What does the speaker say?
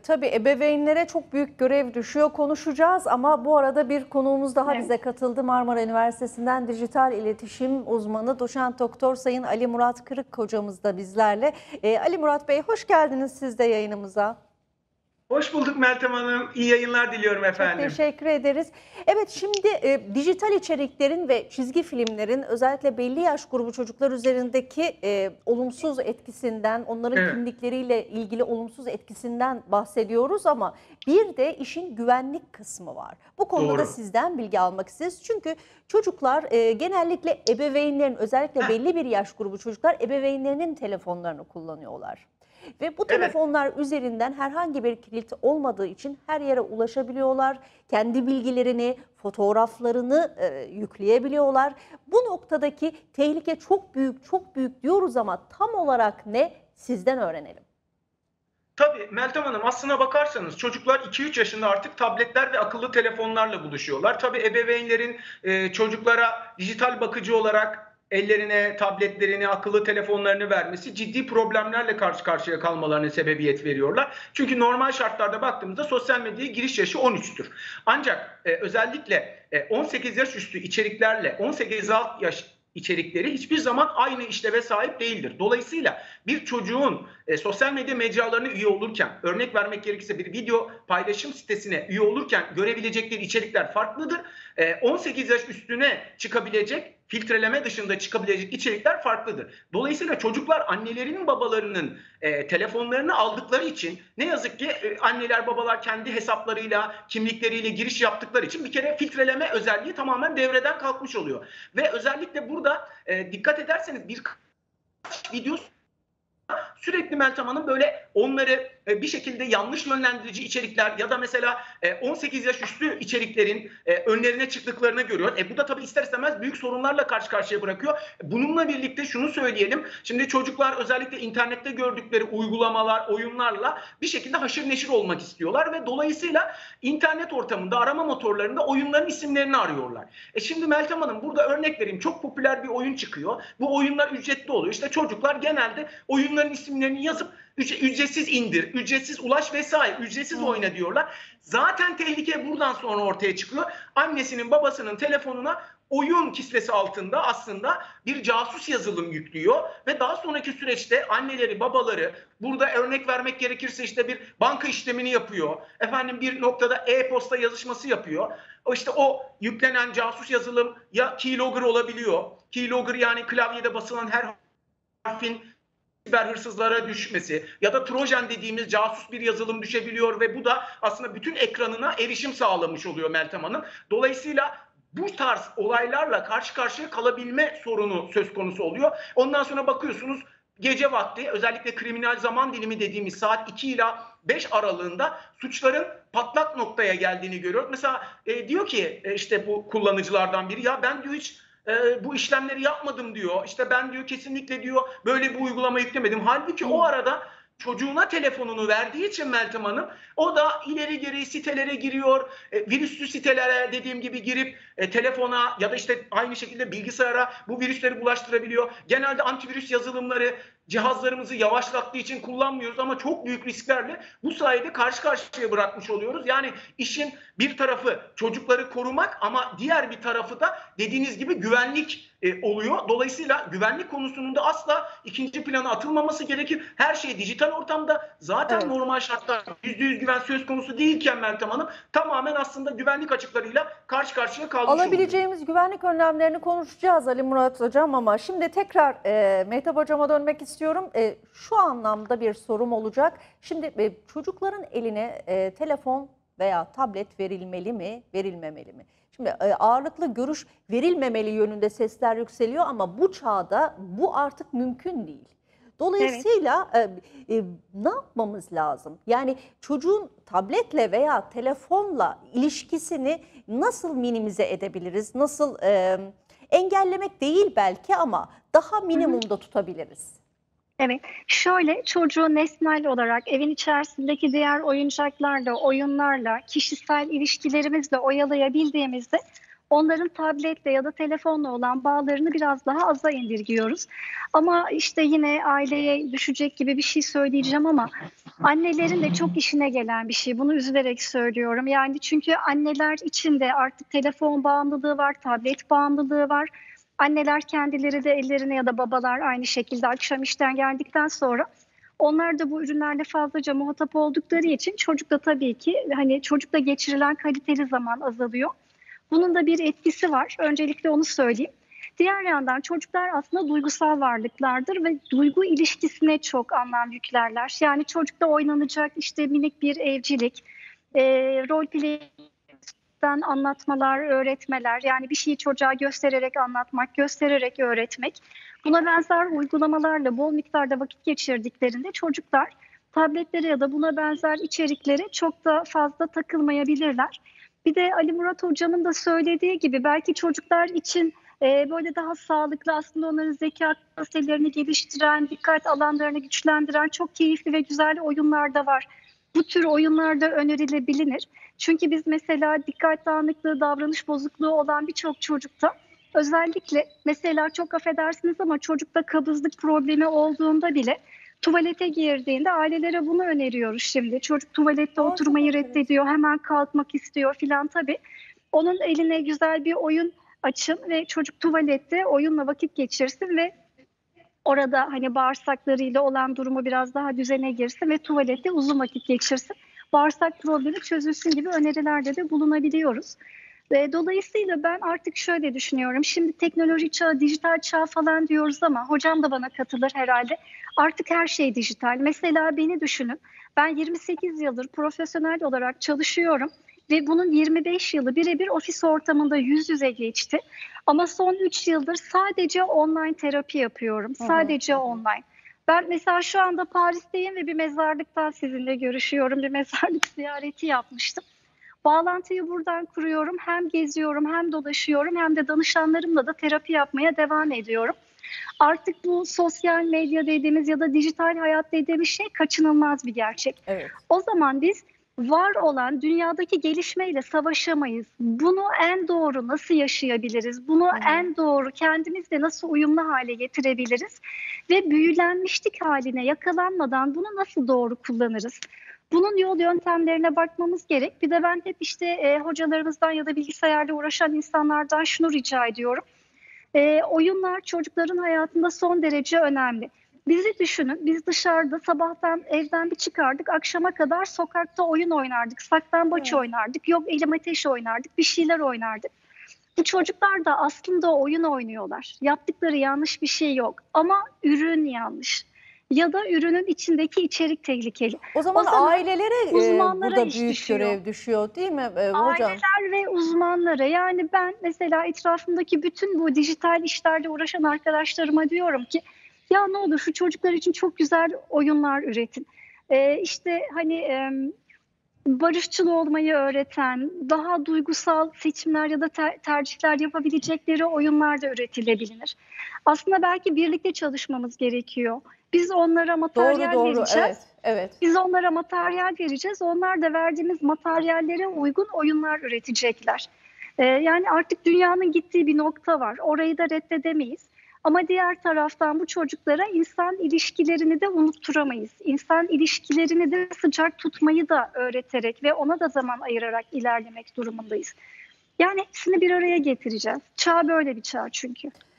Tabii ebeveynlere çok büyük görev düşüyor. Konuşacağız ama bu arada bir konuğumuz daha Evet. bize katıldı. Marmara Üniversitesi'nden dijital iletişim uzmanı doçent doktor Sayın Ali Murat Kırık hocamız da bizlerle. Ali Murat Bey, hoş geldiniz siz de yayınımıza. Hoş bulduk Meltem Hanım. İyi yayınlar diliyorum Çok efendim. teşekkür ederiz. Evet, şimdi dijital içeriklerin ve çizgi filmlerin özellikle belli yaş grubu çocuklar üzerindeki olumsuz etkisinden, onların Evet, kimlikleriyle ilgili olumsuz etkisinden bahsediyoruz ama bir de işin güvenlik kısmı var. Bu konuda da doğru. sizden bilgi almak isteriz. Çünkü çocuklar genellikle ebeveynlerin, özellikle Heh, belli bir yaş grubu çocuklar ebeveynlerinin telefonlarını kullanıyorlar. Ve bu evet, telefonlar üzerinden herhangi bir kilit olmadığı için her yere ulaşabiliyorlar. Kendi bilgilerini, fotoğraflarını yükleyebiliyorlar. Bu noktadaki tehlike çok büyük, çok büyük diyoruz ama tam olarak ne? Sizden öğrenelim. tabii Meltem Hanım, aslına bakarsanız çocuklar 2-3 yaşında artık tabletler ve akıllı telefonlarla buluşuyorlar. Tabii ebeveynlerin çocuklara dijital bakıcı olarak ellerine tabletlerini, akıllı telefonlarını vermesi ciddi problemlerle karşı karşıya kalmalarına sebebiyet veriyorlar. Çünkü normal şartlarda baktığımızda sosyal medyaya giriş yaşı 13'tür. Ancak özellikle 18 yaş üstü içeriklerle 18 alt yaş içerikleri hiçbir zaman aynı işleve sahip değildir. Dolayısıyla bir çocuğun sosyal medya mecralarına üye olurken, örnek vermek gerekirse bir video paylaşım sitesine üye olurken görebilecekleri içerikler farklıdır. 18 yaş üstüne çıkabilecek, filtreleme dışında çıkabilecek içerikler farklıdır. Dolayısıyla çocuklar annelerinin, babalarının telefonlarını aldıkları için ne yazık ki anneler, babalar kendi hesaplarıyla, kimlikleriyle giriş yaptıkları için bir kere filtreleme özelliği tamamen devreden kalkmış oluyor. Ve özellikle burada dikkat ederseniz bir video sürekli Meltem Hanım böyle onları bir şekilde yanlış yönlendirici içerikler ya da mesela 18 yaş üstü içeriklerin önlerine çıktıklarını görüyor. Bu da tabii ister istemez büyük sorunlarla karşı karşıya bırakıyor. Bununla birlikte şunu söyleyelim. Şimdi çocuklar özellikle internette gördükleri uygulamalar, oyunlarla bir şekilde haşır neşir olmak istiyorlar ve dolayısıyla internet ortamında, arama motorlarında oyunların isimlerini arıyorlar. Şimdi Meltem Hanım, burada örnek vereyim. Çok popüler bir oyun çıkıyor. Bu oyunlar ücretli oluyor. İşte çocuklar genelde oyunların isimlerini yazıp ücretsiz indir, ücretsiz ulaş vesaire, ücretsiz oyna diyorlar. Zaten tehlike buradan sonra ortaya çıkıyor. Annesinin, babasının telefonuna oyun kisvesi altında aslında bir casus yazılım yüklüyor ve daha sonraki süreçte anneleri, babaları, burada örnek vermek gerekirse işte bir banka işlemini yapıyor. Efendim bir noktada e-posta yazışması yapıyor. İşte o yüklenen casus yazılım ya keylogger olabiliyor. Keylogger yani klavyede basılan her harfin siber hırsızlara düşmesi ya da Trojan dediğimiz casus bir yazılım düşebiliyor ve bu da aslında bütün ekranına erişim sağlamış oluyor Meltem Hanım. Dolayısıyla bu tarz olaylarla karşı karşıya kalabilme sorunu söz konusu oluyor. Ondan sonra bakıyorsunuz gece vakti özellikle kriminal zaman dilimi dediğimiz saat 2 ila 5 aralığında suçların patlak noktaya geldiğini görüyoruz. Mesela diyor ki işte bu kullanıcılardan biri ya ben diyor hiç bu işlemleri yapmadım diyor. İşte ben diyor kesinlikle diyor böyle bir uygulama yüklemedim. Halbuki o arada çocuğuna telefonunu verdiği için Meltem Hanım o da ileri geri sitelere giriyor. Virüslü sitelere dediğim gibi girip telefona ya da işte aynı şekilde bilgisayara bu virüsleri bulaştırabiliyor. Genelde antivirüs yazılımları cihazlarımızı yavaşlattığı için kullanmıyoruz ama çok büyük risklerle bu sayede karşı karşıya bırakmış oluyoruz. Yani işin bir tarafı çocukları korumak ama diğer bir tarafı da dediğiniz gibi güvenlik oluyor. Dolayısıyla güvenlik konusunun da asla ikinci plana atılmaması gerekir. Her şey dijital ortamda zaten Evet. normal şartlarda %100 güven söz konusu değilken Meltem Hanım tamamen aslında güvenlik açıklarıyla karşı karşıya kalmış oluyor. Alabileceğimiz güvenlik önlemlerini konuşacağız Ali Murat Hocam ama şimdi tekrar Mehtap Hocam'a dönmek istiyorum. Şu anlamda bir sorum olacak. Şimdi çocukların eline telefon veya tablet verilmeli mi, verilmemeli mi? Şimdi ağırlıklı görüş verilmemeli yönünde sesler yükseliyor ama bu çağda bu artık mümkün değil. Evet. Dolayısıyla ne yapmamız lazım? Yani çocuğun tabletle veya telefonla ilişkisini nasıl minimize edebiliriz? Nasıl engellemek değil belki ama daha Hı hı. minimumda tutabiliriz? Evet. Şöyle, çocuğu nesnel olarak evin içerisindeki diğer oyuncaklarla, oyunlarla, kişisel ilişkilerimizle oyalayabildiğimizde onların tabletle ya da telefonla olan bağlarını biraz daha aza indirgiyoruz. Ama işte yine aileye düşecek gibi bir şey söyleyeceğim ama annelerin de çok işine gelen bir şey. Bunu üzülerek söylüyorum. Yani çünkü anneler için de artık telefon bağımlılığı var, tablet bağımlılığı var. Anneler kendileri de ellerine ya da babalar aynı şekilde akşam işten geldikten sonra onlar da bu ürünlerle fazlaca muhatap oldukları için çocukta tabii ki hani çocukla geçirilen kaliteli zaman azalıyor. Bunun da bir etkisi var. Öncelikle onu söyleyeyim. Diğer yandan çocuklar aslında duygusal varlıklardır ve duygu ilişkisine çok anlam yüklerler. Yani çocukta oynanacak işte minik bir evcilik, rol play'den anlatmalar, öğretmeler, yani bir şeyi çocuğa göstererek anlatmak, göstererek öğretmek. Buna benzer uygulamalarla bol miktarda vakit geçirdiklerinde çocuklar tabletlere ya da buna benzer içeriklere çok da fazla takılmayabilirler. Bir de Ali Murat Hocam'ın da söylediği gibi belki çocuklar için böyle daha sağlıklı, aslında onların zeka kapasitelerini geliştiren, dikkat alanlarını güçlendiren çok keyifli ve güzel oyunlar da var. Bu tür oyunlar da önerilebilir. Çünkü biz mesela dikkat dağınıklığı, davranış bozukluğu olan birçok çocukta özellikle mesela çok affedersiniz ama çocukta kabızlık problemi olduğunda bile tuvalete girdiğinde ailelere bunu öneriyoruz şimdi. Çocuk tuvalette oturmayı reddediyor, hemen kalkmak istiyor filan tabii. Onun eline güzel bir oyun açın ve çocuk tuvalette oyunla vakit geçirsin ve orada hani bağırsaklarıyla olan durumu biraz daha düzene girsin ve tuvalette uzun vakit geçirsin. Bağırsak problemi çözülsün gibi önerilerde de bulunabiliyoruz. Ve dolayısıyla ben artık şöyle düşünüyorum. Şimdi teknoloji çağı, dijital çağ falan diyoruz ama hocam da bana katılır herhalde. Artık her şey dijital. Mesela beni düşünün. Ben 28 yıldır profesyonel olarak çalışıyorum ve bunun 25 yılı birebir ofis ortamında yüz yüze geçti. Ama son 3 yıldır sadece online terapi yapıyorum. Sadece online. Ben mesela şu anda Paris'teyim ve bir mezarlıktan sizinle görüşüyorum. Bir mezarlık ziyareti yapmıştım. Bağlantıyı buradan kuruyorum. Hem geziyorum, hem dolaşıyorum, hem de danışanlarımla da terapi yapmaya devam ediyorum. Artık bu sosyal medya dediğimiz ya da dijital hayat dediğimiz şey kaçınılmaz bir gerçek. Evet. O zaman biz var olan dünyadaki gelişmeyle savaşamayız. Bunu en doğru nasıl yaşayabiliriz? Bunu en doğru kendimizle nasıl uyumlu hale getirebiliriz? Ve büyülenmişlik haline yakalanmadan bunu nasıl doğru kullanırız? Bunun yol yöntemlerine bakmamız gerek. Bir de ben hep işte hocalarımızdan ya da bilgisayarla uğraşan insanlardan şunu rica ediyorum. Oyunlar çocukların hayatında son derece önemli. Bizi düşünün, biz dışarıda sabahtan evden bir çıkardık, akşama kadar sokakta oyun oynardık, saklambaç oynardık, yok elim ateş oynardık, bir şeyler oynardık. Bu çocuklar da aslında oyun oynuyorlar. Yaptıkları yanlış bir şey yok ama ürün yanlış. Ya da ürünün içindeki içerik tehlikeli. O zaman ailelere uzmanlara burada iş büyük düşüyor. görev düşüyor değil mi hocam? Aileler ve uzmanlara, yani ben mesela etrafımdaki bütün bu dijital işlerle uğraşan arkadaşlarıma diyorum ki ya ne olur şu çocuklar için çok güzel oyunlar üretin. İşte hani barışçıl olmayı öğreten, daha duygusal seçimler ya da tercihler yapabilecekleri oyunlar da üretilebilir. Aslında belki birlikte çalışmamız gerekiyor. Biz onlara materyal Doğru, vereceğiz. evet, evet. Biz onlara materyal vereceğiz. Onlar da verdiğimiz materyallere uygun oyunlar üretecekler. Yani artık dünyanın gittiği bir nokta var. Orayı da reddedemeyiz. Ama diğer taraftan bu çocuklara insan ilişkilerini de unutturamayız. İnsan ilişkilerini de sıcak tutmayı da öğreterek ve ona da zaman ayırarak ilerlemek durumundayız. Yani hepsini bir araya getireceğiz. Çağ böyle bir çağ çünkü.